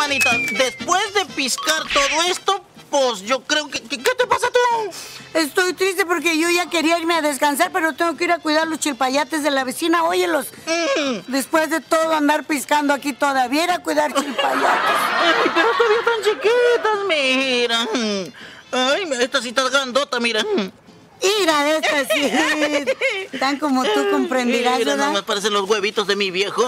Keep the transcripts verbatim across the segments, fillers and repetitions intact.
manita, después de piscar todo esto, pues yo creo que... ¿Qué te pasa tú? Estoy triste porque yo ya quería irme a descansar, pero tengo que ir a cuidar los chilpayates de la vecina. Óyelos. Mm. Después de todo andar piscando aquí todavía, ir a cuidar chilpayates. Ay, pero todavía tan chiquitas, mira. Ay, esta sí está grandota, mira. Mira, esta sí. Tan como tú comprenderás, mira, ¿verdad? no me parecen los huevitos de mi viejo.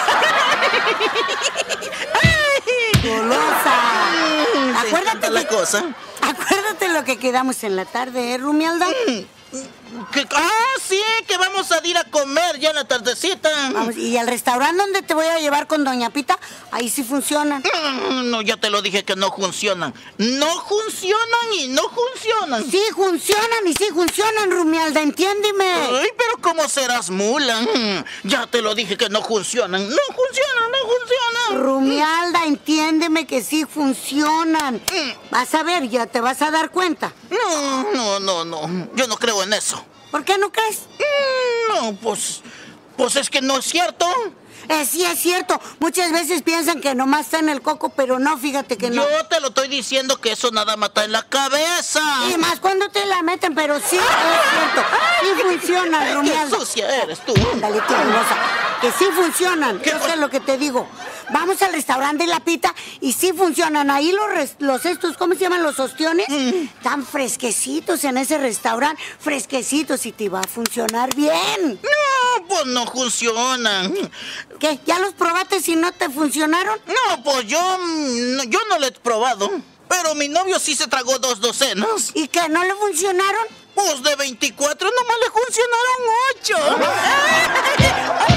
Golosa. Mm, Acuérdate la que, cosa. Acuérdate lo que quedamos en la tarde, ¿eh, Rumialda? Mm. ¿Qué? Ah, sí, que vamos a ir a comer ya en la tardecita. Vamos, y al restaurante donde te voy a llevar con Doña Pita, ahí sí funcionan. Mm, no, ya te lo dije que no funcionan. No funcionan y no funcionan. Sí funcionan y sí funcionan, Rumialda, entiéndeme. Ay, pero ¿cómo serás mula? Mm, ya te lo dije que no funcionan. No funcionan, no funcionan. Rumialda, entiéndeme que sí funcionan. Mm. Vas a ver, ya te vas a dar cuenta. No, no, no, no. Yo no creo en eso. ¿Por qué no crees? Mm, no, pues... Pues es que no es cierto. Eh, sí, es cierto. Muchas veces piensan que nomás está en el coco, pero no, fíjate que no. Yo te lo estoy diciendo que eso nada más está en la cabeza. Y más cuando te la meten, pero sí, es cierto. Sí funcionan, Rumialda. ¡Qué sucia eres tú! Ándale, tía hermosa. Que sí funcionan. ¿Qué? Yo sé lo que te digo. Vamos al restaurante de La Pita y sí funcionan. Ahí los, res- los estos, ¿cómo se llaman? Los ostiones. Mm. Están fresquecitos en ese restaurante. Fresquecitos y te va a funcionar bien. No, pues no funcionan. ¿Qué? ¿Ya los probaste y no te funcionaron? No, pues yo, mm, yo no lo he probado. Pero mi novio sí se tragó dos docenas. ¿Y qué? ¿No le funcionaron? Pues de veinticuatro nomás le funcionaron ocho.